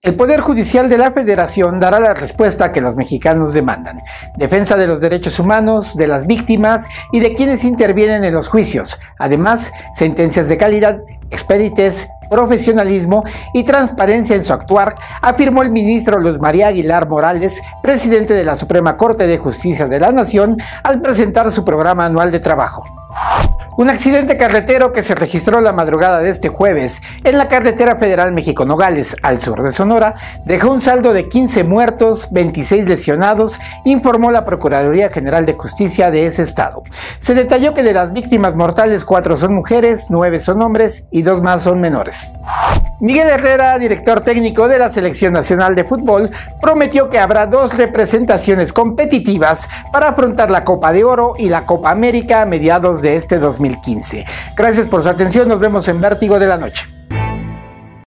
El Poder Judicial de la Federación dará la respuesta que los mexicanos demandan: defensa de los derechos humanos, de las víctimas y de quienes intervienen en los juicios. Además, sentencias de calidad, expeditez, profesionalismo y transparencia en su actuar, afirmó el ministro Luis María Aguilar Morales, presidente de la Suprema Corte de Justicia de la Nación, al presentar su programa anual de trabajo. Un accidente carretero que se registró la madrugada de este jueves en la carretera federal México-Nogales, al sur de Sonora, dejó un saldo de 15 muertos, 26 lesionados, informó la Procuraduría General de Justicia de ese estado. Se detalló que de las víctimas mortales, 4 son mujeres, 9 son hombres y 2 más son menores. Miguel Herrera, director técnico de la Selección Nacional de Fútbol, prometió que habrá 2 representaciones competitivas para afrontar la Copa de Oro y la Copa América a mediados de este 2015. Gracias por su atención, nos vemos en Vértigo de la Noche.